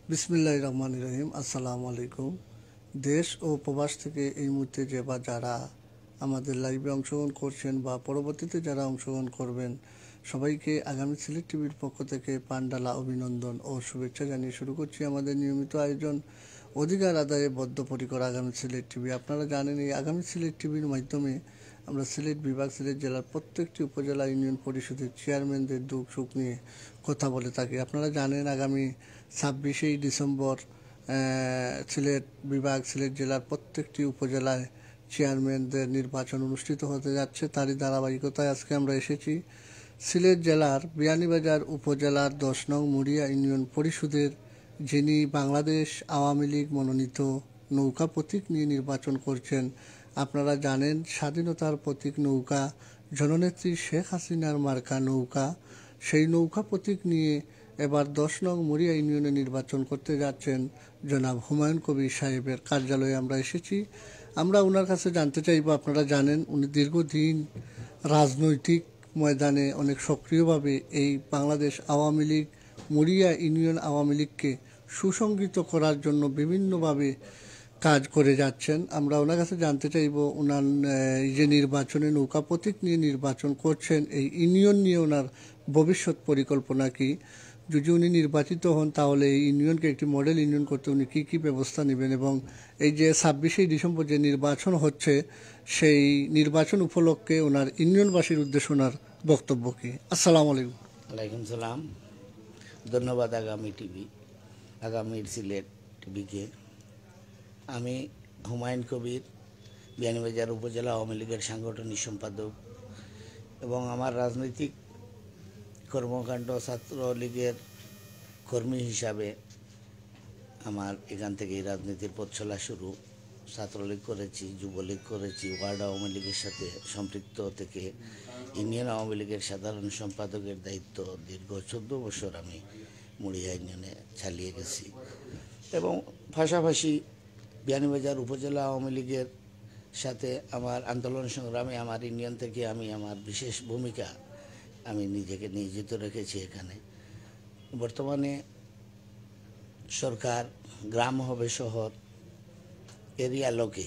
বিসমিল্লাহির রহমানির রহিম। আসসালামু আলাইকুম। দেশ ও প্রবাস থেকে এই মুহূর্তে যারা আমাদের লাইভে অংশগ্রহণ করছেন বা পরবর্তীতে যারা অংশগ্রহণ করবেন, সবাইকে আগামী সিলেট টিভির পক্ষ থেকে পান্ডালা অভিনন্দন ও শুভেচ্ছা জানিয়ে শুরু করছি আমাদের নিয়মিত আয়োজন অধিকার আদায়ে বদ্ধপরিকর আগামী সিলেট টিভি। আপনারা জানেন, এই আগামী সিলেট টিভির মাধ্যমে আমরা সিলেট বিভাগ, সিলেট জেলার প্রত্যেকটি উপজেলা ইউনিয়ন পরিষদের চেয়ারম্যানদের দুঃখ সুখ নিয়ে কথা বলে থাকি। আপনারা জানেন, আগামী 26 ডিসেম্বর সিলেট বিভাগ, সিলেট জেলার প্রত্যেকটি উপজেলায় চেয়ারম্যানদের নির্বাচন অনুষ্ঠিত হতে যাচ্ছে। তারই ধারাবাহিকতায় আজকে আমরা এসেছি সিলেট জেলার বিয়ানীবাজার উপজেলার 10 নং মুড়িয়া ইউনিয়ন পরিষদের যিনি বাংলাদেশ আওয়ামী লীগ মনোনীত নৌকা প্রতীক নিয়ে নির্বাচন করছেন। আপনারা জানেন, স্বাধীনতার প্রতীক নৌকা, জননেত্রী শেখ হাসিনার মার্কা নৌকা, সেই নৌকা প্রতীক নিয়ে এবার 10 নং মুড়িয়া ইউনিয়নে নির্বাচন করতে যাচ্ছেন জনাব হুমায়ুন কবির সাহেবের কার্যালয়ে আমরা এসেছি। আমরা ওনার কাছে জানতে চাইব, আপনারা জানেন উনি দীর্ঘদিন রাজনৈতিক ময়দানে অনেক সক্রিয়ভাবে এই বাংলাদেশ আওয়ামী লীগ, মুড়িয়া ইউনিয়ন আওয়ামী লীগকে সুসংগঠিত করার জন্য বিভিন্নভাবে কাজ করে যাচ্ছেন। আমরা ওনার কাছে জানতে চাইব, ওনার এই যে নির্বাচনে নৌকা প্রতীক নিয়ে নির্বাচন করছেন, এই ইউনিয়ন নিয়ে ওনার ভবিষ্যৎ পরিকল্পনা কি। যদি উনি নির্বাচিত হন, তাহলে এই ইউনিয়নকে একটি মডেল ইউনিয়ন করতে উনি কী কী ব্যবস্থা নেবেন, এবং এই যে 26 ডিসেম্বর যে নির্বাচন হচ্ছে, সেই নির্বাচন উপলক্ষে ওনার ইউনিয়নবাসীর উদ্দেশ্যে ওনার বক্তব্য কী। আসসালামু আলাইকুম। ওয়ালাইকুম সালাম। ধন্যবাদ আগামী সিলেট টিভিকে। আমি হুমায়ুন কবির, বিয়ানীবাজার উপজেলা আওয়ামী লীগের সাংগঠনিক সম্পাদক, এবং আমার রাজনৈতিক কর্মকাণ্ড ছাত্রলীগের কর্মী হিসাবে আমার এখান থেকেই রাজনীতির পথ চলা শুরু। ছাত্রলীগ করেছি, যুবলীগ করেছি, ওয়ার্ড আওয়ামী লীগের সাথে সম্পৃক্ত থেকে ইউনিয়ন আওয়ামী লীগের সাধারণ সম্পাদকের দায়িত্ব দীর্ঘ 14 বছর আমি মুড়িয়া ইউনিয়নে চালিয়ে গেছি, এবং পাশাপাশি বিয়ানীবাজার উপজেলা আওয়ামী লীগের সাথে আমার আন্দোলন সংগ্রামে আমার ইউনিয়ন থেকে আমি আমার বিশেষ ভূমিকা আমি নিজেকে নিয়োজিত রেখেছি এখানে। বর্তমানে সরকার গ্রাম হবে শহর এরই আলোকে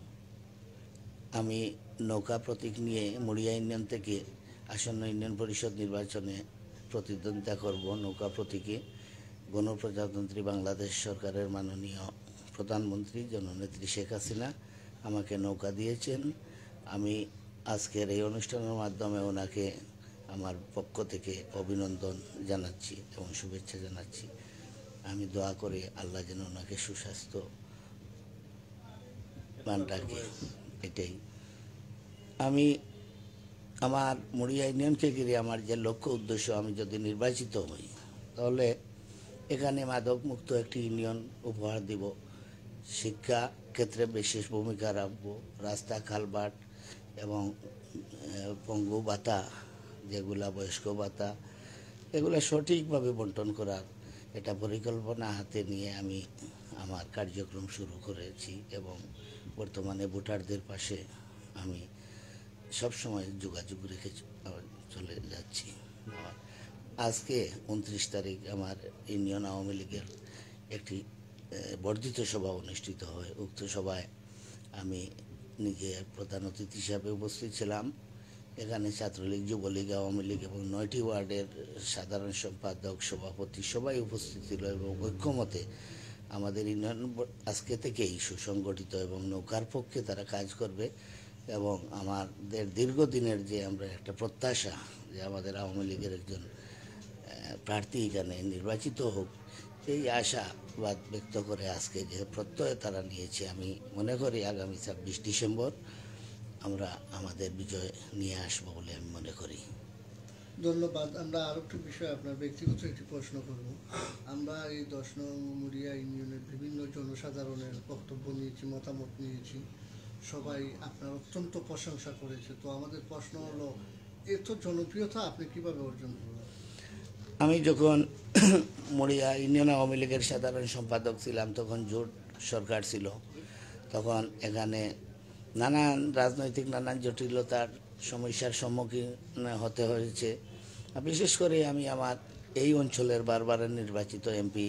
আমি নৌকা প্রতীক নিয়ে মুড়িয়া ইউনিয়ন থেকে আসন্ন ইউনিয়ন পরিষদ নির্বাচনে প্রতিদ্বন্দ্বিতা করব। নৌকা প্রতীকে গণপ্রজাতন্ত্রী বাংলাদেশ সরকারের মাননীয় প্রধানমন্ত্রী জননেত্রী শেখ হাসিনা আমাকে নৌকা দিয়েছেন। আমি আজকের এই অনুষ্ঠানের মাধ্যমে ওনাকে আমার পক্ষ থেকে অভিনন্দন জানাচ্ছি এবং শুভেচ্ছা জানাচ্ছি। আমি দোয়া করি আল্লাহ যেন ওনাকে সুস্বাস্থ্য মান রাখে। এটাই আমি আমার মুড়িয়া ইউনিয়নকে ঘিরে আমার যে লক্ষ্য উদ্দেশ্য, আমি যদি নির্বাচিত হই তাহলে এখানে মাদক মুক্ত একটি ইউনিয়ন উপহার দিব, শিক্ষা ক্ষেত্রে বিশেষ ভূমিকা রাখব, রাস্তা কালভার্ট এবং পঙ্গু ভাতা, যেগুলা বয়স্ক ভাতা, এগুলা সঠিকভাবে বন্টন করার এটা পরিকল্পনা হাতে নিয়ে আমি আমার কার্যক্রম শুরু করেছি, এবং বর্তমানে ভোটারদের পাশে আমি সবসময় যোগাযোগ রেখে চলে যাচ্ছি। আজকে 29 তারিখ আমার ইউনিয়ন আওয়ামী লীগের একটি বর্ধিত সভা অনুষ্ঠিত হয়। উক্ত সভায় আমি নিজে প্রধান অতিথি হিসাবে উপস্থিত ছিলাম। এখানে ছাত্রলীগ, যুবলীগ, আওয়ামী লীগ এবং 9টি ওয়ার্ডের সাধারণ সম্পাদক, সভাপতি সবাই উপস্থিত ছিল, এবং ঐক্যমতে আমাদের ইউনিয়ন আজকে থেকেই সুসংগঠিত এবং নৌকার পক্ষে তারা কাজ করবে। এবং আমাদের দীর্ঘদিনের যে আমরা একটা প্রত্যাশা যে আমাদের আওয়ামী লীগের একজন প্রার্থী এখানে নির্বাচিত হোক, এই আশাবাদ ব্যক্ত করে আজকে যে প্রত্যয় তারা নিয়েছে, আমি মনে করি আগামী 26 ডিসেম্বর আমরা আমাদের বিজয় নিয়ে আসবো বলে আমি মনে করি। ধন্যবাদ। আমরা আরও একটি বিষয়, আপনার ব্যক্তিগত একটি প্রশ্ন করব। আমরা এই 10 নং মুড়িয়া ইউনিয়নের বিভিন্ন জনসাধারণের বক্তব্য নিয়েছি, মতামত নিয়েছি, সবাই আপনার অত্যন্ত প্রশংসা করেছে। তো আমাদের প্রশ্ন হলো, এত জনপ্রিয়তা আপনি কিভাবে অর্জন করবেন? আমি যখন মুড়িয়া ইউনিয়ন আওয়ামী লীগের সাধারণ সম্পাদক ছিলাম, তখন জোট সরকার ছিল। তখন এখানে নানান জটিলতার সমস্যার সম্মুখীন হতে হয়েছে। বিশেষ করে আমি আমার এই অঞ্চলের বারবার নির্বাচিত এমপি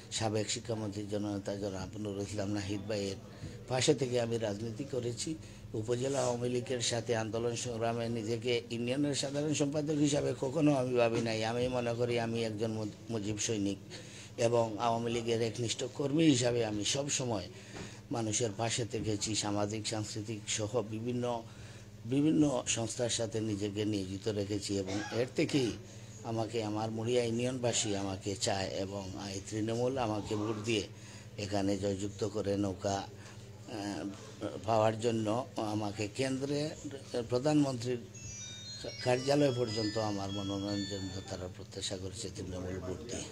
সাবেক শিক্ষামন্ত্রী জননেতা জনাব নুরুল ইসলাম নাহিদ ভাইয়ের পাশে থেকে আমি রাজনীতি করেছি। উপজেলা আওয়ামী লীগের সাথে আন্দোলন সংগ্রামে নিজেকে ইউনিয়নের সাধারণ সম্পাদক হিসাবে কখনো আমি ভাবি নাই। আমি মনে করি আমি একজন মুজিব সৈনিক এবং আওয়ামী লীগের একনিষ্ঠ কর্মী হিসাবে আমি সব সময় মানুষের পাশে থেকেছি। সামাজিক সাংস্কৃতিক সহ বিভিন্ন সংস্থার সাথে নিজেকে নিয়োজিত রেখেছি এবং এর থেকেই আমাকে আমার মুড়িয়া ইউনিয়নবাসী আমাকে চায় এবং এই তৃণমূল আমাকে ভোট দিয়ে এখানে জয়যুক্ত করে নৌকা পাওয়ার জন্য আমাকে কেন্দ্রে প্রধানমন্ত্রীর কার্যালয় পর্যন্ত আমার মনোনয়নের জন্য তারা প্রত্যাশা করেছে তৃণমূল ভোট দিয়ে।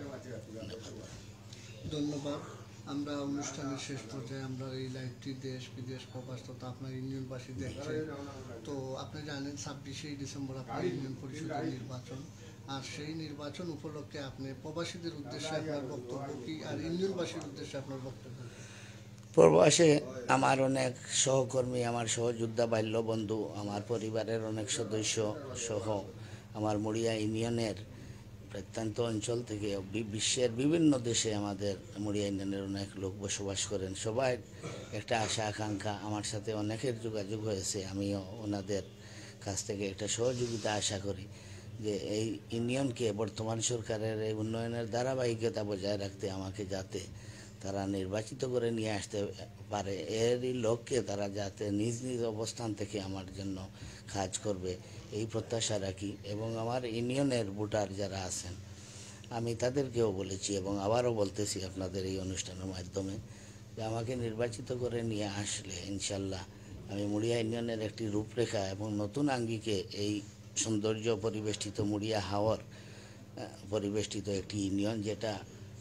ধন্যবাদ। আমরা অনুষ্ঠানের শেষ পর্যায়ে আমরা এই লাইভটি দেশ বিদেশ প্রবাস তথা আপনার ইউনিয়নবাসী দেখছেন। তো আপনি জানেন 26 ডিসেম্বর আপনার ইউনিয়ন পরিষদের নির্বাচন, আর সেই নির্বাচন উপলক্ষে আপনি প্রবাসীদের উদ্দেশ্যে আপনার বক্তব্য কি, আর ইউনিয়নবাসীর উদ্দেশ্যে আপনার বক্তব্য? প্রবাসে আমার অনেক সহকর্মী, আমার সহযোদ্ধা, বাল্য বন্ধু, আমার পরিবারের অনেক সদস্য সহ আমার মুড়িয়া ইউনিয়নের প্রত্যন্ত অঞ্চল থেকে বিশ্বের বিভিন্ন দেশে আমাদের মুড়িয়া ইউনিয়নের অনেক লোক বসবাস করেন। সবাই একটা আশা আকাঙ্ক্ষা, আমার সাথে অনেকের যোগাযোগ হয়েছে। আমিও ওনাদের কাছ থেকে একটা সহযোগিতা আশা করি যে এই ইউনিয়নকে বর্তমান সরকারের এই উন্নয়নের ধারাবাহিকতা বজায় রাখতে আমাকে যাতে তারা নির্বাচিত করে নিয়ে আসতে পারে, এরই লক্ষ্যে তারা যাতে নিজ নিজ অবস্থান থেকে আমার জন্য কাজ করবে এই প্রত্যাশা রাখি। এবং আমার ইউনিয়নের ভোটার যারা আছেন আমি তাদেরকেও বলেছি এবং আবারও বলতেছি আপনাদের এই অনুষ্ঠানের মাধ্যমে যে আমাকে নির্বাচিত করে নিয়ে আসলে ইনশাল্লাহ আমি মুড়িয়া ইউনিয়নের একটি রূপরেখা এবং নতুন আঙ্গিকে এই সৌন্দর্য পরিবেষ্টিত মুড়িয়া হাওর পরিবেষ্টিত একটি ইউনিয়ন, যেটা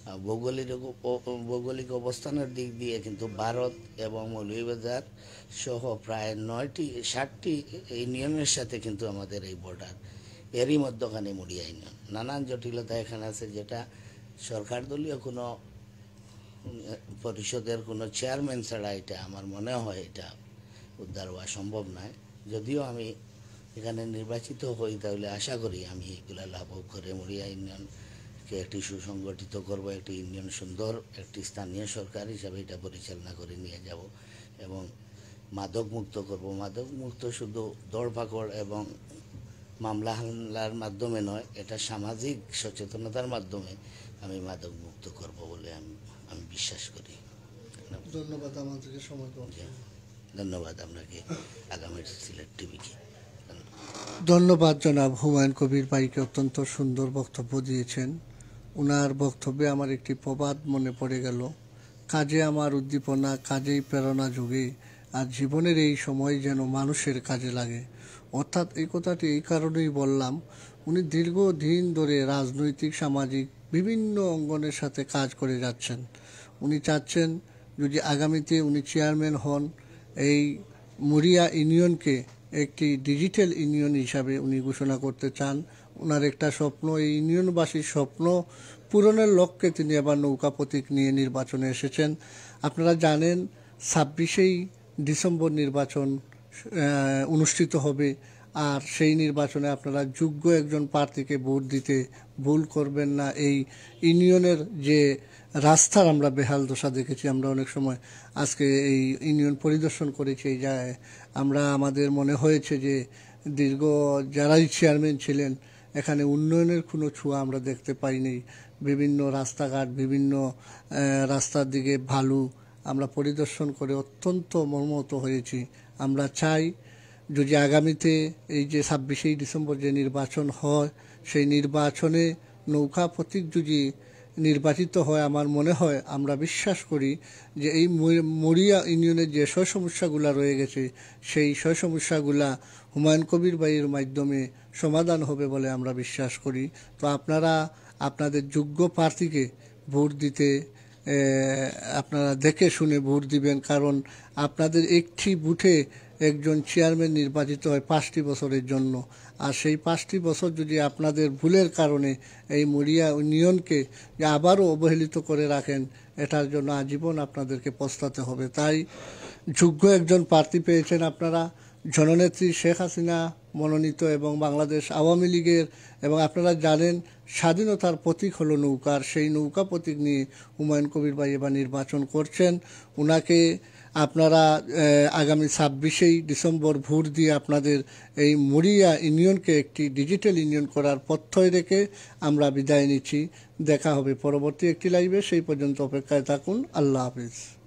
ভৌগোলিক অবস্থানের দিক দিয়ে কিন্তু ভারত এবং মৌলভীবাজার সহ প্রায় 60টি ইউনিয়নের সাথে কিন্তু আমাদের এই বর্ডার, এরই মধ্যখানে মুড়িয়া ইউনিয়ন। নানান জটিলতা এখানে আছে, যেটা সরকার দলীয় কোনো পরিষদের কোনো চেয়ারম্যান ছাড়া এটা আমার মনে হয় এটা উদ্ধার হওয়া সম্ভব নয়। যদিও আমি এখানে নির্বাচিত হই তাহলে আশা করি আমি এগুলা লাভ করে মুড়িয়া ইউনিয়নকে একটি সুসংগঠিত করব, একটি ইউনিয়ন সুন্দর একটি স্থানীয় সরকার হিসাবে এটা পরিচালনা করে নিয়ে যাব এবং মাদক মুক্ত করব। মাদক মুক্ত শুধু দৌড়পাকড় এবং মামলা হামলার মাধ্যমে নয়, এটা সামাজিক সচেতনতার মাধ্যমে আমি মাদক মুক্ত করব বলে আমি বিশ্বাস করি। ধন্যবাদ আমাদেরকে সময় দেওয়ার। ধন্যবাদ আপনাকে, আগামী সিলেট টিভিকে ধন্যবাদ। জনাব হুমায়ুন কবির ভাইকে অত্যন্ত সুন্দর বক্তব্য দিয়েছেন। ওনার বক্তব্যে আমার একটি প্রবাদ মনে পড়ে গেল, কাজে আমার উদ্দীপনা, কাজেই প্রেরণা যোগে, আর জীবনের এই সময় যেন মানুষের কাজে লাগে। অর্থাৎ এই কথাটি এই কারণেই বললাম, উনি দীর্ঘদিন ধরে রাজনৈতিক সামাজিক বিভিন্ন অঙ্গনের সাথে কাজ করে যাচ্ছেন। উনি চাচ্ছেন যদি আগামীতে উনি চেয়ারম্যান হন, এই মুড়িয়া ইউনিয়নকে একটি ডিজিটাল ইউনিয়ন হিসাবে উনি ঘোষণা করতে চান। ওনার একটা স্বপ্ন, এই ইউনিয়নবাসীর স্বপ্ন পূরণের লক্ষ্যে তিনি আবার নৌকা প্রতীক নিয়ে নির্বাচনে এসেছেন। আপনারা জানেন 26 ডিসেম্বর নির্বাচন অনুষ্ঠিত হবে, আর সেই নির্বাচনে আপনারা যোগ্য একজন প্রার্থীকে ভোট দিতে ভুল করবেন না। এই ইউনিয়নের যে রাস্তার আমরা বেহাল দশা দেখেছি, আমরা অনেক সময় আজকে এই ইউনিয়ন পরিদর্শন করেছি, এই জায়গায় আমাদের মনে হয়েছে যে দীর্ঘ যারাই চেয়ারম্যান ছিলেন এখানে উন্নয়নের কোনো ছোঁয়া আমরা দেখতে পাইনি। বিভিন্ন রাস্তাঘাট, বিভিন্ন রাস্তার দিকে ভালো আমরা পরিদর্শন করে অত্যন্ত মর্মাহত হয়েছি। আমরা চাই যদি আগামীতে এই যে 26 ডিসেম্বর যে নির্বাচন হয়, সেই নির্বাচনে নৌকা প্রতীক যদি নির্বাচিত হয়, আমার মনে হয়, আমরা বিশ্বাস করি যে এই মুড়িয়া ইউনিয়নের যে সমস্যাগুলো রয়ে গেছে সেই সমস্যাগুলা হুমায়ুন কবির ভাইয়ের মাধ্যমে সমাধান হবে বলে আমরা বিশ্বাস করি। তো আপনারা আপনাদের যোগ্য প্রার্থীকে ভোট দিতে আপনারা দেখে শুনে ভোট দিবেন, কারণ আপনাদের একটি বুথে একজন চেয়ারম্যান নির্বাচিত হয় 5টি বছরের জন্য, আর সেই 5টি বছর যদি আপনাদের ভুলের কারণে এই মুড়িয়া ইউনিয়নকে আবারও অবহেলিত করে রাখেন, এটার জন্য আজীবন আপনাদেরকে পস্তাতে হবে। তাই যোগ্য একজন প্রার্থী পেয়েছেন আপনারা, জননেত্রী শেখ হাসিনা মনোনীত এবং বাংলাদেশ আওয়ামী লীগের, এবং আপনারা জানেন স্বাধীনতার প্রতীক হলো নৌকার, সেই নৌকা প্রতীক নিয়ে হুমায়ুন কবির ভাই এবার নির্বাচন করছেন। ওনাকে আপনারা আগামী 26 ডিসেম্বর ভোট দিয়ে আপনাদের এই মুড়িয়া ইউনিয়নকে একটি ডিজিটাল ইউনিয়ন করার প্রত্যয় রেখে আমরা বিদায় নিচ্ছি। দেখা হবে পরবর্তী একটি লাইভে, সেই পর্যন্ত অপেক্ষায় থাকুন। আল্লাহ হাফিজ।